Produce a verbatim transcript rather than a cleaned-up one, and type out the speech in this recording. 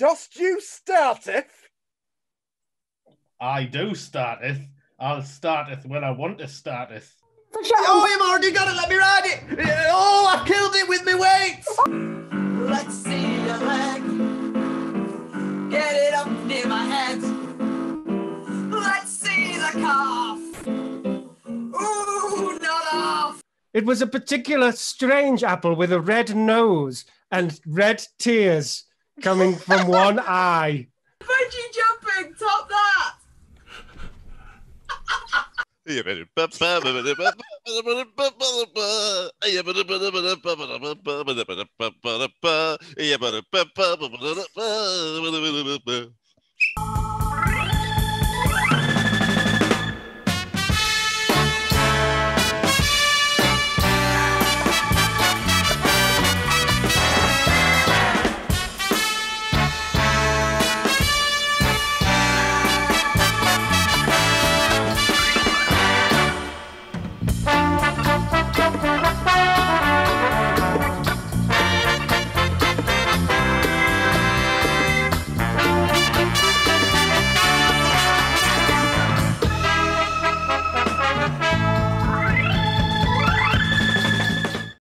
Dost you starteth? I do starteth. I'll starteth when I want to starteth. Oh, you've already got it. Let me ride it. Oh, I've killed it with my weights. Let's see your leg. Get it up near my head. Let's see the calf. Ooh, not off. It was a particular strange apple with a red nose and red tears coming from one eye. Bungee jumping, top that. Yeah,